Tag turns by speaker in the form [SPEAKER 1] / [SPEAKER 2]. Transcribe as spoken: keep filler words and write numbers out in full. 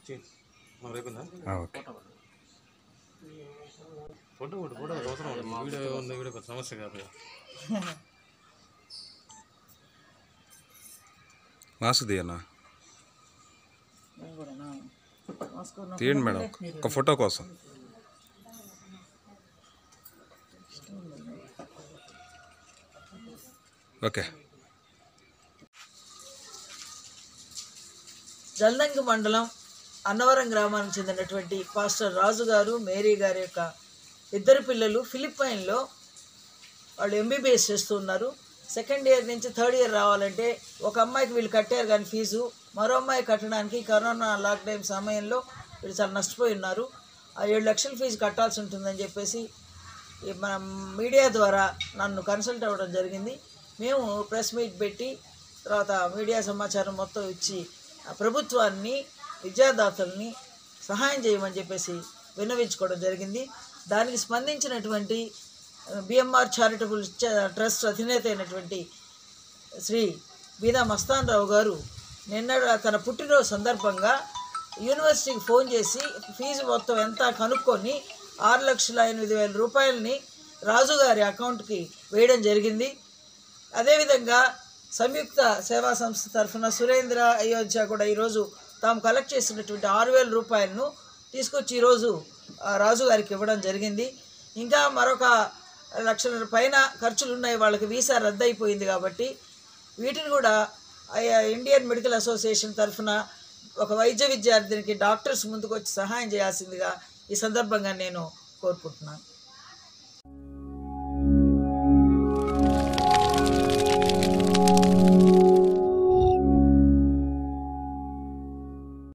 [SPEAKER 1] Okay photo photo photo అవసరం video ఉంది video సమస్య కాదు మాస్క్ తీయనా తీయండి మేడం ఒక ఫోటో కోసం ఓకే
[SPEAKER 2] జల్దంకి మండలం అన్నవరం గ్రామానికి చెందినటువంటి పాస్టర్ రాజు గారు మేరీ గారి యొక్క ఇద్దరు పిల్లలు ఫిలిప్పైన్లో వాళ్ళు ఎంబీబీఎస్ చేస్తున్నారు. సెకండ్ ఇయర్ నుంచి థర్డ్ ఇయర్ రావాలంటే ఒక అమ్మాయికి వీళ్ళు కట్టారు కానీ ఫీజు, మరో అమ్మాయి కట్టడానికి కరోనా లాక్డౌన్ సమయంలో వీళ్ళు చాలా నష్టపోయి ఉన్నారు. ఆ ఏడు లక్షల ఫీజు కట్టాల్సి ఉంటుందని చెప్పేసి మన మీడియా ద్వారా నన్ను కన్సల్ట్ అవ్వడం జరిగింది. మేము ప్రెస్ మీట్ పెట్టి తర్వాత మీడియా సమాచారం మొత్తం ఇచ్చి ప్రభుత్వాన్ని విద్యాదాతల్ని సహాయం చేయమని చెప్పేసి విన్నవించుకోవడం జరిగింది. దానికి స్పందించినటువంటి బిఎంఆర్ చారిటబుల్ ట్రస్ట్ అధినేత అయినటువంటి శ్రీ బీదా మస్తాన్ రావు గారు నిన్న తన పుట్టినరోజు సందర్భంగా యూనివర్సిటీకి ఫోన్ చేసి ఫీజు మొత్తం ఎంత కనుక్కొని ఆరు లక్షల ఎనిమిది వేల రూపాయలని రాజుగారి అకౌంట్కి వేయడం జరిగింది. అదేవిధంగా సంయుక్త సేవా సంస్థ తరఫున సురేంద్ర అయోధ్య కూడా ఈరోజు తాము కలెక్ట్ చేసినటువంటి ఆరు వేల రూపాయలను తీసుకొచ్చి ఈరోజు రాజుగారికి ఇవ్వడం జరిగింది. ఇంకా మరొక లక్షల పైన ఖర్చులు ఉన్నాయి, వాళ్ళకి వీసా రద్దు అయిపోయింది కాబట్టి వీటిని కూడా ఇండియన్ మెడికల్ అసోసియేషన్ తరఫున ఒక వైద్య విద్యార్థినికి డాక్టర్స్ ముందుకు వచ్చి సహాయం చేయాల్సిందిగా ఈ సందర్భంగా నేను కోరుకుంటున్నాను.